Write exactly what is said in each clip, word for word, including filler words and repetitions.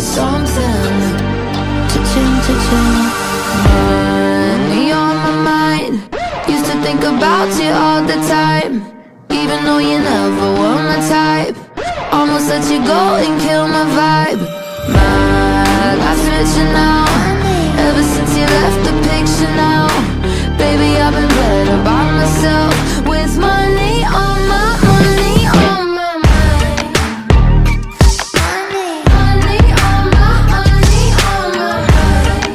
something. Cha-ching, cha-ching. Money on my mind. Used to think about you all the time, even though you never were my type. Almost let you go and kill my vibe. My life's richer now, ever since you left the picture now. Baby, I've been better by myself, with money on my, money on my mind. Money, money on my, money on my mind.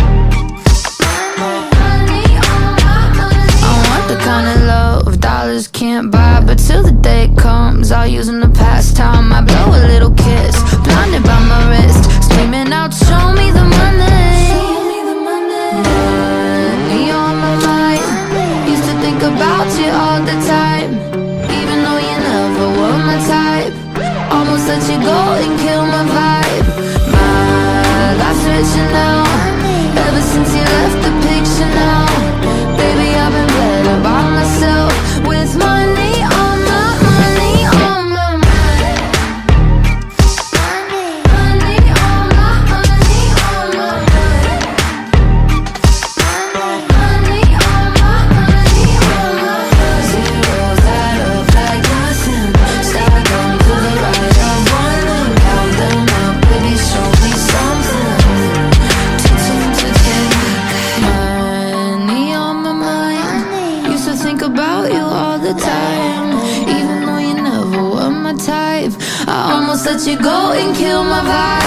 Money on my, money. I want the kind of love dollars can't buy, but till the day comes, I'll use in the past time. I blow a little kiss, blinded by my wrist, screaming out, show me the money. Money on my mind. Used to think about you all the time, even though you never were my type. Almost let you go and kill my vibe. My life's richer now, ever since you left the picture now. Baby, I've been better by myself, with money on my, money on my mind. Money on my, money on my mind. Money on my, money on my mind. Zeros add up like nothing. Stack them to the right of one and count them up. Baby, show me something. Cha-ching, cha-ching. Money on my mind. Used to think about you all the time, even though you never were my type. I almost let you go and kill my vibe.